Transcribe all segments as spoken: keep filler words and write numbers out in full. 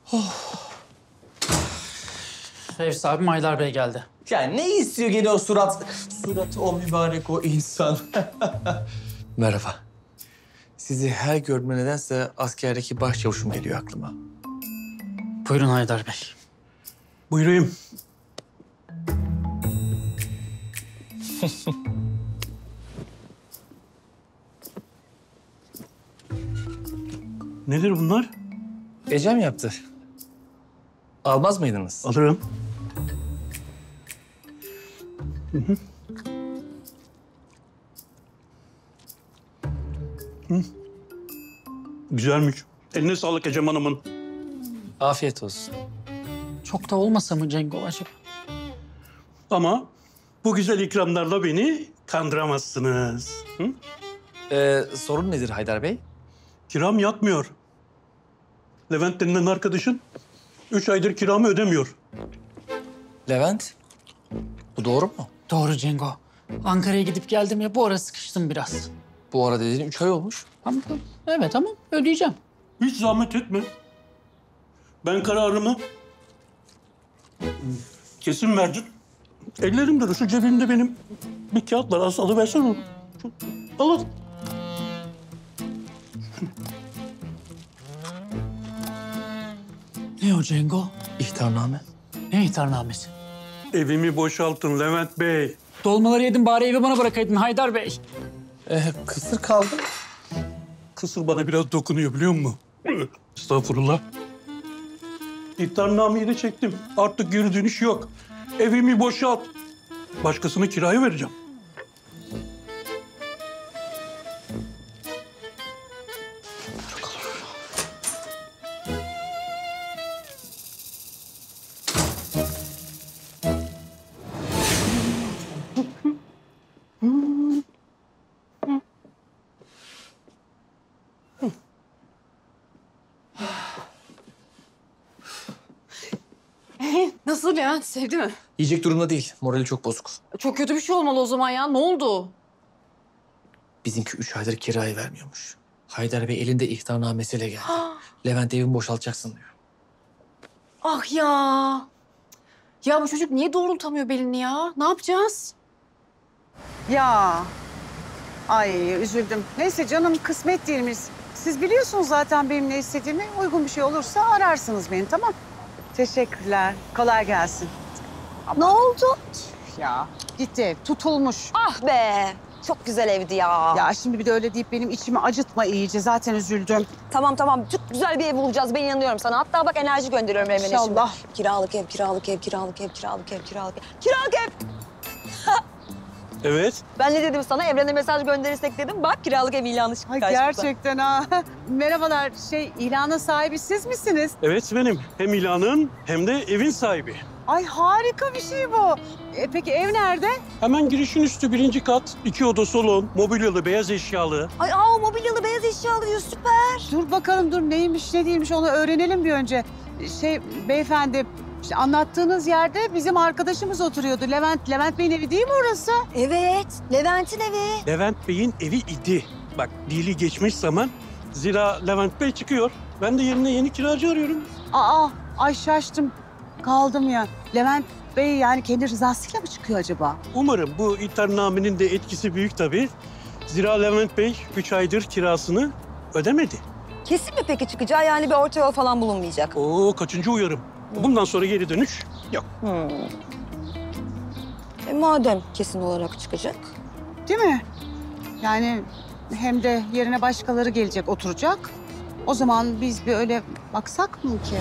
Oh. Ev sahibim Haydar Bey geldi. Ya ne istiyor gene o surat? Surat o mübarek o insan. Merhaba. Sizi her gördüğümde nedense askerdeki başçavuşum geliyor aklıma. Buyurun Haydar Bey. Buyurayım. Nedir bunlar? Ecem yaptı. Almaz mıydınız? Alırım. Hı hı. Hı. Güzelmiş. Eline sağlık Ecem Hanım'ın. Afiyet olsun. Çok da olmasa mı Cengo acaba? Ama bu güzel ikramlarla beni kandıramazsınız. Hı? Ee, sorun nedir Haydar Bey? Kiram yatmıyor. Levent denilen arkadaşın üç aydır kiramı ödemiyor. Levent, bu doğru mu? Doğru Cengo. Ankara'ya gidip geldim ya, bu ara sıkıştım biraz. Bu ara dediğin üç ay olmuş. Ama, evet ama ödeyeceğim. Hiç zahmet etme. Ben kararımı kesin verdim. Ellerimde de şu cebimde benim bir kağıt var. Az alıversene onu. Şu- Al al. Ne o Cengo? İhtarname. Ne ihtarnamesi? Evimi boşaltın Levent Bey. Dolmaları yedim, bari evi bana bırakaydın Haydar Bey. Ee, kısır kaldı. Kısır bana biraz dokunuyor biliyor musun? Estağfurullah. İhtarnameyi de çektim. Artık geri dönüş yok. Evimi boşalt. Başkasına kiraya vereceğim. Nasıl Levent? Sevdi mi? Yiyecek durumda değil. Morali çok bozuk. Çok kötü bir şey olmalı o zaman ya. Ne oldu? Bizimki üç aydır kirayı vermiyormuş. Haydar Bey elinde ihtarnamesiyle geldi. Levent evimi boşaltacaksın diyor. Ah ya. Ya bu çocuk niye doğrultamıyor belini ya? Ne yapacağız? Ya. Ay üzüldüm. Neyse canım kısmet değilmiş. Siz biliyorsunuz zaten benim ne istediğimi. Uygun bir şey olursa ararsınız beni tamam. Teşekkürler. Kolay gelsin. Ne oldu? Ya gitti ev tutulmuş. Ah be! Çok güzel evdi ya. Ya şimdi bir de öyle deyip benim içimi acıtma iyice. Zaten üzüldüm. Tamam tamam çok güzel bir ev bulacağız. Ben inanıyorum sana. Hatta bak enerji gönderiyorum hemen İnşallah. şimdi. Kiralık ev, kiralık ev, kiralık ev, kiralık ev, kiralık ev. Kiralık ev! Evet. Ben ne dedim sana? Evrene mesaj gönderirsek dedim. Bak kiralık ev ilanı çıktı Ay karşımıza. gerçekten ha. Merhabalar. Şey ilanın sahibi siz misiniz? Evet benim. Hem ilanın hem de evin sahibi. Ay harika bir şey bu. E, peki ev nerede? Hemen girişin üstü birinci kat. iki oda salon, mobilyalı, beyaz eşyalı. Ay aa o mobilyalı beyaz eşyalı diyor süper. Dur bakalım dur neymiş ne değilmiş onu öğrenelim bir önce. Şey beyefendi işte anlattığınız yerde bizim arkadaşımız oturuyordu. Levent, Levent Bey'in evi değil mi orası? Evet Levent'in evi. Levent Bey'in evi idi. Bak dili geçmiş zaman. Zira Levent Bey çıkıyor. Ben de yerine yeni kiracı arıyorum. Aa ay şaştım kaldım ya. Levent Bey yani kendi rızasıyla mı çıkıyor acaba? Umarım bu iddianamenin de etkisi büyük tabii. Zira Levent Bey üç aydır kirasını ödemedi. Kesin mi peki çıkacağı? Yani bir orta yol falan bulunmayacak. Oo kaçıncı uyarım. Bundan sonra geri dönüş yok. Hmm. E, madem kesin olarak çıkacak. Değil mi? Yani hem de yerine başkaları gelecek oturacak. O zaman biz bir öyle baksak mı ki?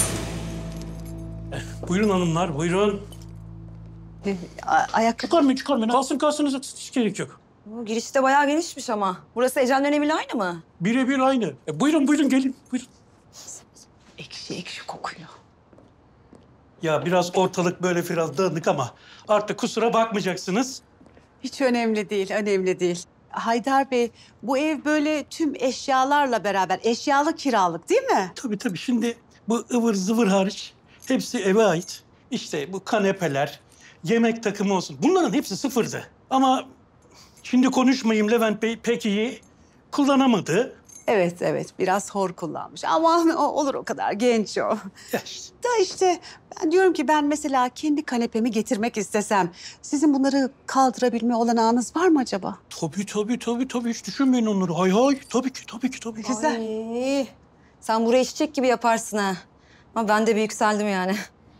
Buyurun hanımlar, buyurun. A- ayak Çıkarmayın, çıkarmayın. Kalsın kalsın, hiç gerek yok. Bu girişte bayağı genişmiş ama. Burası Ecem'den eviyle aynı mı? Birebir aynı. E, buyurun, buyurun gelin, buyurun. ekşi ekşi kokuyor. Ya biraz ortalık böyle biraz dağınık ama artık kusura bakmayacaksınız. Hiç önemli değil, önemli değil. Haydar Bey, bu ev böyle tüm eşyalarla beraber, eşyalı kiralık değil mi? Tabii tabii şimdi bu ıvır zıvır hariç hepsi eve ait. İşte bu kanepeler, yemek takımı olsun. Bunların hepsi sıfırdı. Ama şimdi konuşmayayım Levent Bey pek iyi kullanamadı. Evet evet biraz hor kullanmış ama o- olur o kadar genç o. Ya işte. Da işte ben diyorum ki ben mesela kendi kanepemi getirmek istesem sizin bunları kaldırabilme olanağınız var mı acaba? Tabii tabii tabii tabii hiç düşünmeyin onları. Hay hay tabii ki tabii ki tabii ki. Güzel. Ay, sen burayı çiçek gibi yaparsın ha. Ama ben de bir yükseldim yani.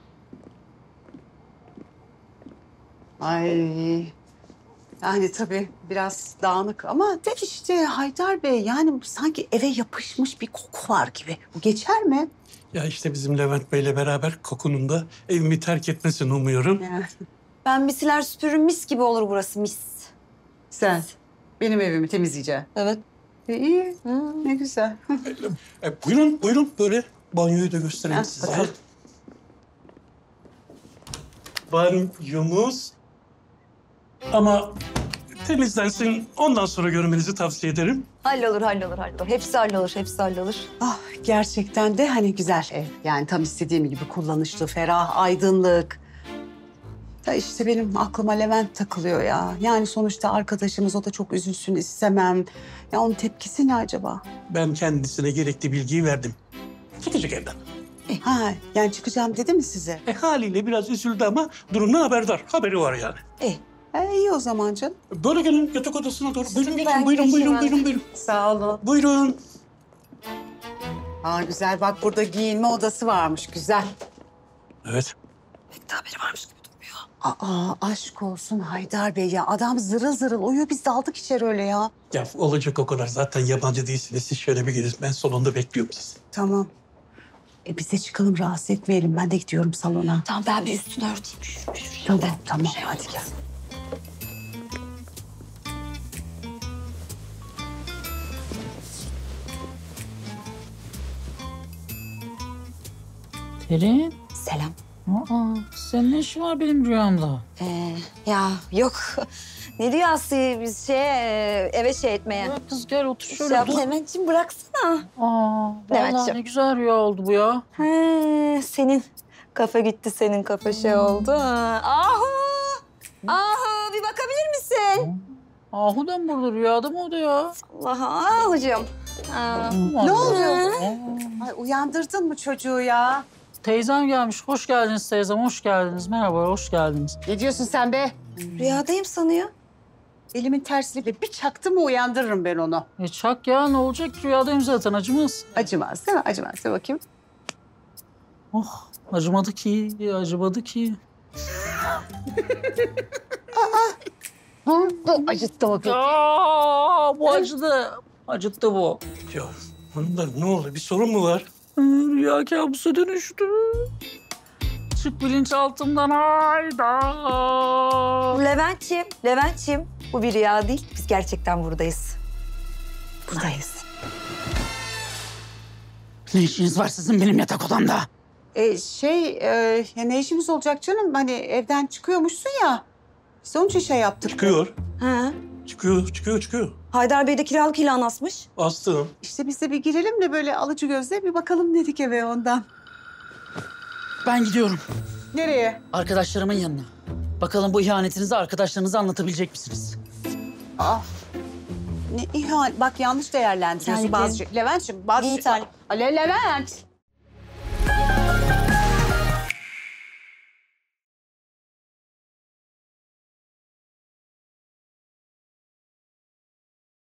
Ay. Yani tabii biraz dağınık ama de işte Haydar Bey yani sanki eve yapışmış bir koku var gibi. Bu geçer mi? Ya işte bizim Levent Bey'le beraber kokunun da evimi terk etmesini umuyorum. Ya, Ben bir siler süpürürüm, mis gibi olur burası, mis. sen benim evimi temizleyeceksin. Evet. E, iyi. Ne güzel. E, buyurun buyurun böyle banyoyu da göstereyim Ha, size. bakalım. Banyomuz. Ama temizlensin ondan sonra görmenizi tavsiye ederim. Hallolur, hallolur, hallolur. Hepsi hallolur, hepsi hallolur. Ah gerçekten de hani güzel ev. Yani tam istediğim gibi kullanışlı, ferah, aydınlık. Da işte benim aklıma Levent takılıyor ya. Yani sonuçta arkadaşımız o da çok üzülsün istemem. Ya onun tepkisi ne acaba? Ben kendisine gerekli bilgiyi verdim. Gidecek evden. Ha yani çıkacağım dedi mi size? E haliyle biraz üzüldü ama durumdan haberdar. Haberi var yani. İyi. E, iyi o zaman canım. Böyle gelin yatak odasına doğru. Buyurun ben geçin. Buyurun geçeyim buyurun ben. buyurun buyurun. Sağ olun. Buyurun. Aa güzel bak burada giyinme odası varmış güzel. Evet. Pek de haberi varmış gibi durmuyor. Aa aşk olsun Haydar Bey ya. Adam zırıl zırıl uyuyor biz daldık içeri öyle ya. Ya olacak o kadar. Zaten yabancı değilsiniz. Siz şöyle bir gelin. Ben salonda bekliyorum sizi. Tamam. E biz de çıkalım rahatsız etmeyelim. Ben de gidiyorum salona. Tamam, ben bir üstünü örteyim. Şu, şu, şu. Tamam tamam Şey hadi olmaz. gel. Derin. Selam. Aa, senin ne işin var benim rüyamda? Ee, ya yok. Ne rüyası biz şey e, eve şey etmeye. Ya kız gel otur Şey şöyle yap, dur. Levent'ciğim bıraksana. Aa, vallahi Leventciğim. ne güzel rüya oldu bu ya. He, senin kafa gitti, senin kafa şey oldu. Ahu! Ahu bir bakabilir misin? Ahu da mı burada rüyada mı o da ya? Allah Ahu'cum. Aa, Ne oluyor? Aa, Ay uyandırdın mı çocuğu ya? teyzem gelmiş. Hoş geldiniz teyzem, hoş geldiniz. Merhaba, hoş geldiniz. Ne diyorsun sen be? rüyadayım sanıyor. Elimin tersiyle bir çaktı mı uyandırırım ben onu. E çak ya, ne olacak? Rüyadayım zaten, acımaz. Acımaz değil mi? Acımaz. De bakayım. Oh, acımadı ki, acımadı ki. Acıttı bakayım. Aa, bu acıdı. Acıttı bu. Ya hanımlar ne oldu? Bir sorun mu var? Ee, Rüya kabusa dönüştü. Çık bilinçaltımdan hayda. Levent'ciğim, Levent'ciğim. Bu bir rüya değil. Biz gerçekten buradayız. Buradayız. Ne işiniz var sizin benim yatak odamda? E, şey, e, ya ne işimiz olacak canım? Hani evden çıkıyormuşsun ya. Biz onun için şey yaptık. Çıkıyor. Ha? Çıkıyor, çıkıyor, çıkıyor. Haydar Bey de kiralık ilan asmış. Astım. İşte biz de bir girelim de böyle alıcı gözle bir bakalım dedik eve ondan. Ben gidiyorum. Nereye? Arkadaşlarımın yanına. Bakalım bu ihanetinizi arkadaşlarınıza anlatabilecek misiniz? Ah. Ne ihanet. Bak yanlış değerlendiriyorsun Terliklerin- bazı şey. Levent'ciğim bazı Giy şey... terlik. Ale Levent.